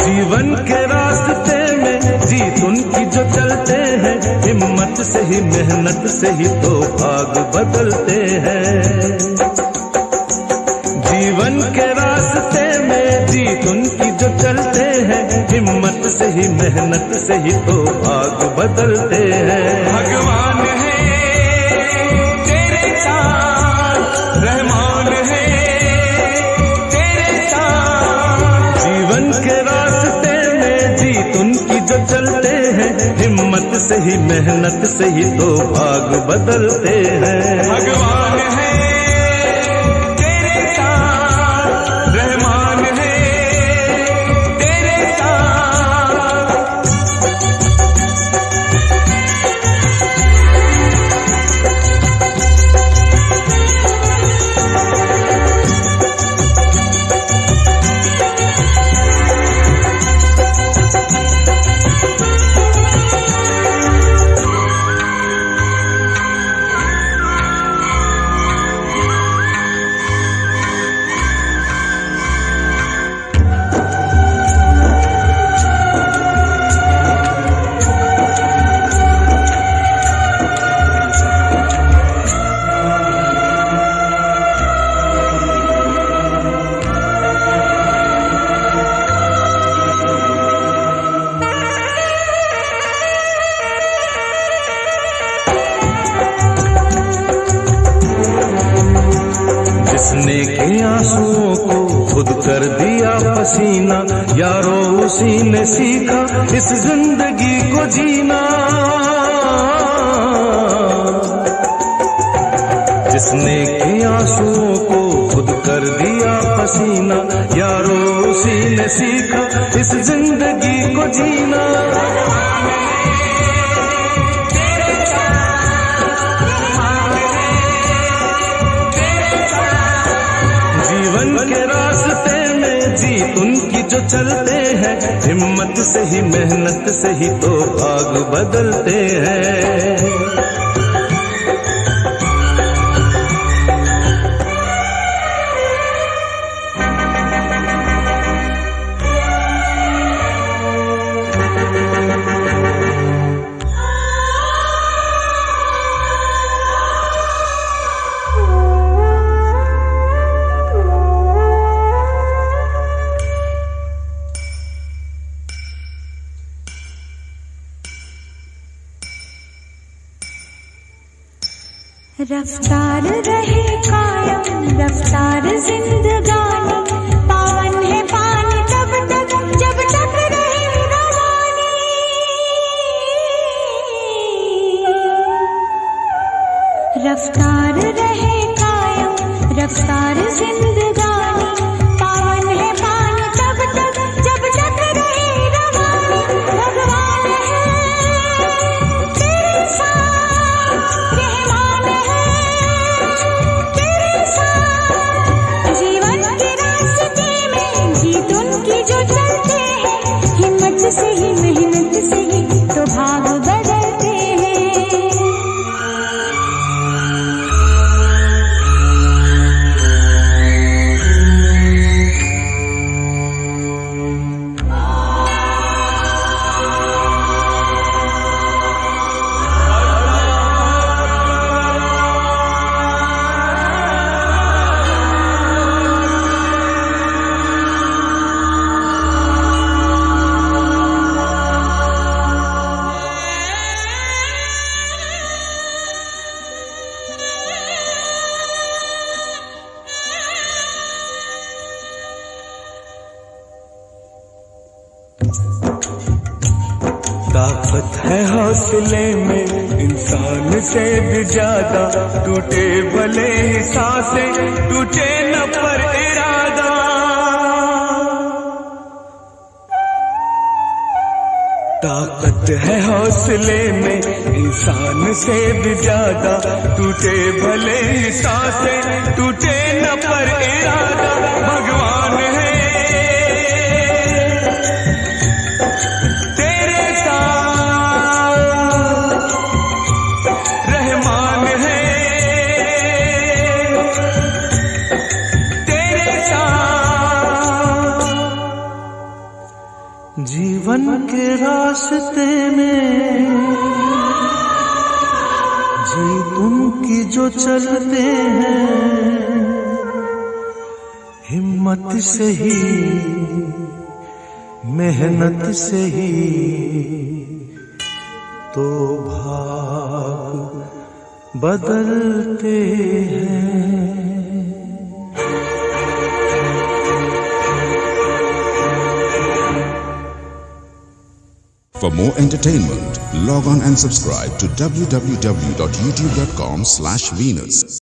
जीवन के रास्ते में जीत उनकी जो चलते हैं, हिम्मत से ही मेहनत से ही तो भाग बदलते हैं। जीवन के रास्ते में जीत उनकी जो चलते हैं, हिम्मत से ही मेहनत से ही तो भाग बदलते हैं। भगवान है तेरे साथ, रहमान है तेरे साथ। जीवन के रास्ते में जीत उनकी जो चलते हैं, हिम्मत से ही मेहनत से ही तो भाग बदलते हैं। भगवान है तेरे साथ, रहमान है तेरे साथ। जिसने के आंसुओं को खुद कर दिया पसीना, यारो उसी ने सीखा इस जिंदगी को जीना। जिसने के आंसुओं को खुद कर दिया पसीना, यारो उसी ने सीखा इस जिंदगी को जीना। जीवन के रास्ते में जीत उनकी जो चलते हैं, हिम्मत से ही मेहनत से ही तो भाग बदलते हैं। रफ्तार रहे कायम रफ्तार जिंदगानी, पावन है पानी तब तक जब तक रहे रवानी। रफ्तार रहे कायम रफ्तार जिंदगानी, पावन है पानी तब तक जब तक रहे रवानी। भगवान है तेरे साथ, रहमान है तेरे साथ। जीवन के रास्ते में जीत उनकी जो चलते हैं, हिम्मत से ही मेहनत से ही तो भाग बदलते हैं। ताकत है हौसले में इंसान से भी ज्यादा, टूटे भले ही सांसें टूटे न पर इरादा। ताकत है हौसले में इंसान से भी ज्यादा, टूटे भले ही सांसें टूटे न पर इरादा। भगवान है जीवन के रास्ते में जी तुम की जो चलते हैं, हिम्मत से ही मेहनत से ही तो भाग बदलते हैं। For more entertainment, log on and subscribe to www.youtube.com/Venus.